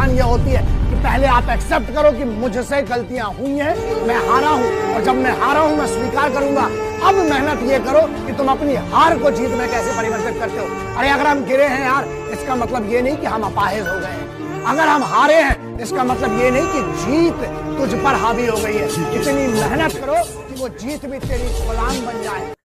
पहचान ये होती है कि पहले आप एक्सेप्ट करो कि मुझसे गलतियां हुई हैं, मैं हारा हूं, और जब मैं हारा हूं मैं स्वीकार करूंगा। अब मेहनत ये करो कि तुम अपनी हार को जीत में कैसे परिवर्तित करते हो। अरे अगर हम गिरे हैं यार, इसका मतलब ये नहीं कि हम अपाहिज हो गए हैं। अगर हम हारे हैं, इसका मतलब ये नहीं कि जीत तुझ पर हावी हो गई है। इतनी मेहनत करो कि वो जीत भी तेरी गुलाम बन जाए।